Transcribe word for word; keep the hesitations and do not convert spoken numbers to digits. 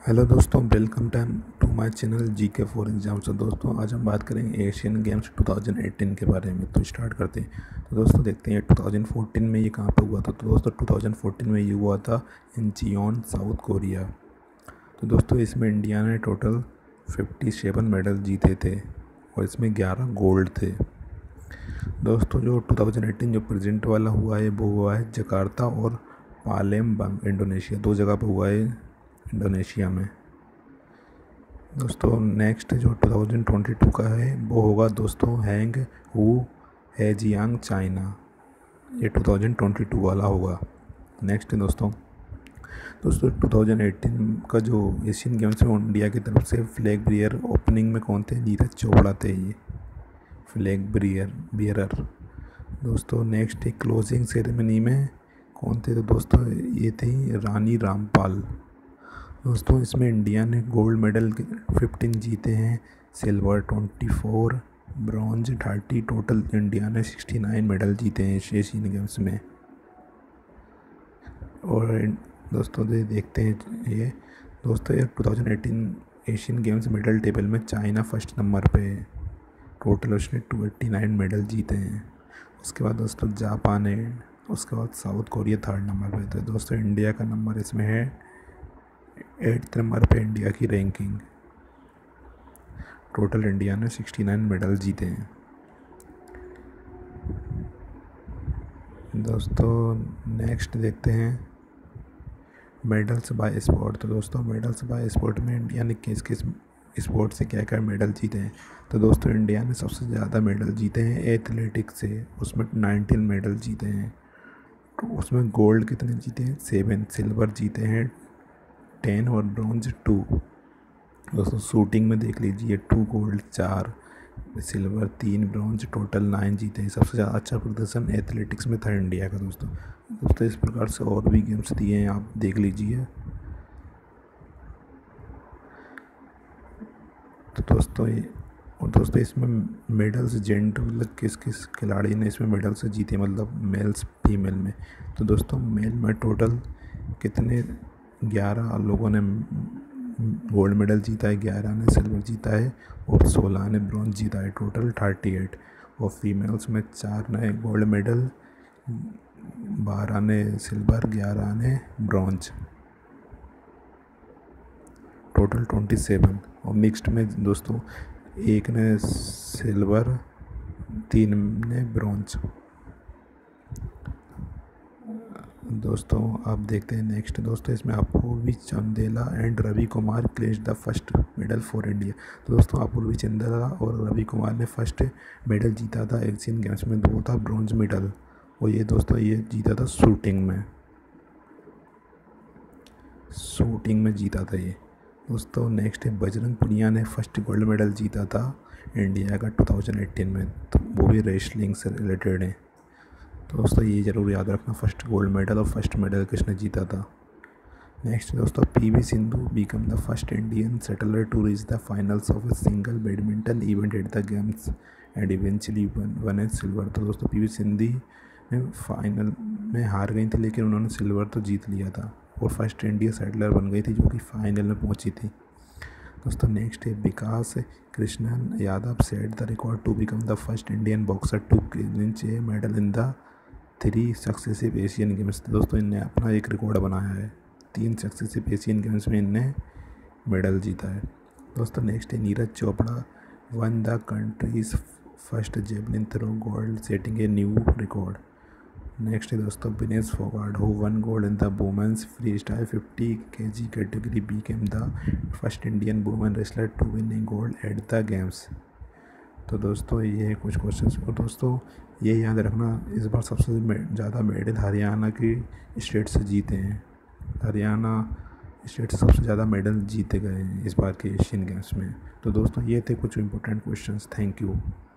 Hello दोस्तों, welcome time to my channel G K for exam. तो दोस्तों आज हम बात करेंगे Asian games two thousand eighteen के बारे में। तो स्टार्ट करते हैं। तो दोस्तों देखते हैं टू थाउजेंड फोर्टीन में ये कहाँ पर हुआ था। तो दोस्तों टू थाउजेंड फोर्टीन में ये हुआ था इंचियोन, साउथ कोरिया। तो दोस्तों इसमें इंडिया ने टोटल फिफ्टी सेवन मेडल जीते थे और इसमें ग्यारह गोल्ड थे। दोस्तों जो टू थाउजेंड एटीन जो प्रेजेंट वाला हुआ है वो हुआ है जकार्ता और पालेमबांग, इंडोनेशिया, दो जगह पर हुआ है इंडोनेशिया में। दोस्तों नेक्स्ट जो टू थाउजेंड ट्वेंटी टू का है वो होगा दोस्तों हैंग हू हैजियांग, चाइना। ये टू थाउजेंड ट्वेंटी टू वाला होगा। नेक्स्ट दोस्तों दोस्तों टू थाउजेंड एटीन का जो एशियन गेम्स में इंडिया की तरफ से फ्लैग बियर ओपनिंग में कौन थे? नीरज चोपड़ा थे ये फ्लैग बियर बियरर। दोस्तों नेक्स्ट एक क्लोजिंग सेरेमनी में कौन थे? तो दोस्तों ये थी रानी रामपाल। दोस्तों इसमें इंडिया ने गोल्ड मेडल फिफ्टीन जीते हैं, silver twenty four, bronze thirty, total India ने सिक्सटी नाइन मेडल जीते हैं एशियन गेम्स में। और दोस्तों ये देखते हैं ये दोस्तों ये two thousand eighteen Asian games medal table में चाइना फर्स्ट नंबर पे है, टोटल उसने टू एट्टी नाइन मेडल जीते हैं। उसके बाद दोस्तों जापान है, उसके बाद साउथ कोरिया थर्ड नंबर पे। तो दोस्तों इंडिया का नंबर इसमें है एट्थ नंबर पे, इंडिया की रैंकिंग। टोटल इंडिया ने सिक्सटी नाइन मेडल जीते हैं। दोस्तों नेक्स्ट देखते हैं मेडल्स बाय स्पोर्ट। तो दोस्तों मेडल्स बाय स्पोर्ट में इंडिया ने किस किस स्पोर्ट से क्या क्या मेडल जीते हैं? तो दोस्तों इंडिया ने सबसे ज़्यादा मेडल जीते हैं एथलेटिक्स से, उसमें नाइनटीन मेडल जीते हैं। तो उसमें गोल्ड कितने जीते हैं? सेवन, सिल्वर जीते हैं टेन और ब्रॉन्ज टू। दोस्तों शूटिंग में देख लीजिए, टू गोल्ड, चार सिल्वर, तीन ब्रॉन्ज, टोटल नाइन जीते हैं। सबसे ज़्यादा अच्छा प्रदर्शन एथलेटिक्स में था इंडिया का। दोस्तों दोस्तों इस प्रकार से और भी गेम्स दिए हैं, आप देख लीजिए। तो दोस्तों ये और दोस्तों इसमें मेडल्स जेंडर मतलब किस किस खिलाड़ी ने इसमें मेडल्स जीते, मतलब मेल्स फीमेल में। तो दोस्तों मेल में टोटल कितने ग्यारह लोगों ने गोल्ड मेडल जीता है, ग्यारह ने सिल्वर जीता है और सोलह ने ब्रॉन्ज जीता है, टोटल थर्टी एट। और फीमेल्स में चार ने गोल्ड मेडल, बारह ने सिल्वर, ग्यारह ने ब्रॉन्ज, टोटल ट्वेंटी सेवन। और मिक्स्ड में दोस्तों एक ने सिल्वर, तीन ने ब्रॉन्ज। दोस्तों आप देखते हैं नेक्स्ट। दोस्तों इसमें Apurvi Chandela and Ravi Kumar clinched the first medal for India. तो दोस्तों अपूर्वी चंदेला और रवि कुमार ने फर्स्ट मेडल जीता था एशियन गेम्स में, दो था ब्रॉन्ज मेडल। और ये दोस्तों ये जीता था शूटिंग में शूटिंग में जीता था ये। दोस्तों नेक्स्ट है बजरंग पुनिया ने फर्स्ट गोल्ड मेडल जीता था इंडिया का टू थाउजेंड एटीन में, तो वो भी रेसलिंग से रिलेटेड है। तो दोस्तों ये ज़रूर याद रखना, फर्स्ट गोल्ड मेडल और फर्स्ट मेडल किसने जीता था। नेक्स्ट दोस्तों PV Sindhu become the first Indian shuttler to reach the finals of a single badminton event at the games and eventually won as silver. तो दोस्तों पीवी सिंधु ने फाइनल में हार गई थी, लेकिन उन्होंने सिल्वर तो जीत लिया था और फर्स्ट इंडियन सेटलर बन गई थी जो कि फाइनल में पहुंची थी। दोस्तों नेक्स्ट है Vikas Krishnan Yadav set the record to become the first Indian boxer to clinch a medal in the three successive Asian games. दोस्तों इनने अपना एक रिकॉर्ड बनाया है, तीन सक्सेसिव एशियन गेम्स में इनने मेडल जीता है। दोस्तों नेक्स्ट है Neeraj Chopra won the country's first javelin throw gold setting a new record. Next है दोस्तों Vinesh Phogat who won gold in the women's free style fifty K G category became the first Indian women wrestler to win a gold at the games. तो दोस्तों ये है कुछ questions. और दोस्तों ये याद रखना, इस बार सबसे ज़्यादा मेडल हरियाणा की स्टेट से जीते हैं। हरियाणा स्टेट से सबसे ज़्यादा मेडल जीते गए हैं इस बार के एशियन गेम्स में। तो दोस्तों ये थे कुछ इंपॉर्टेंट क्वेश्चंस। Thank you.